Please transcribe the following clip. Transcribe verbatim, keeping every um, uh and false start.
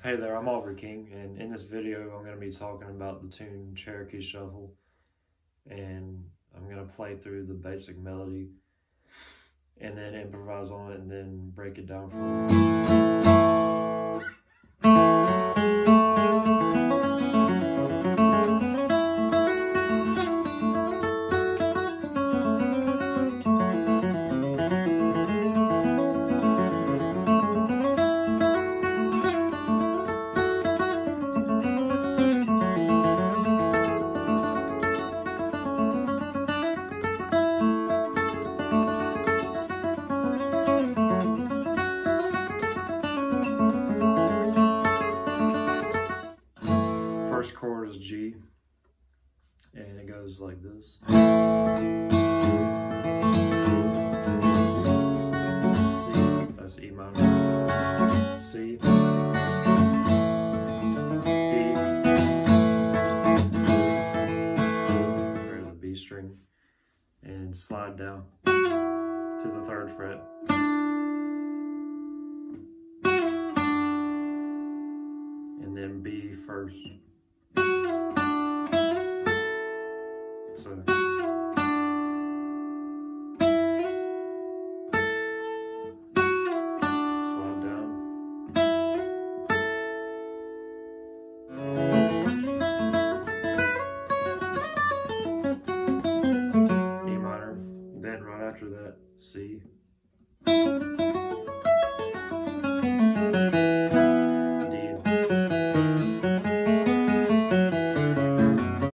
Hey there, I'm Aubrey King, and in this video I'm going to be talking about the tune Cherokee Shuffle, and I'm going to play through the basic melody and then improvise on it and then break it down for you. First chord is G, and it goes like this. C, that's E minor. C, D, there's the B string, and slide down to the third fret. And then B first. So slide down. E minor. Then right after that, C.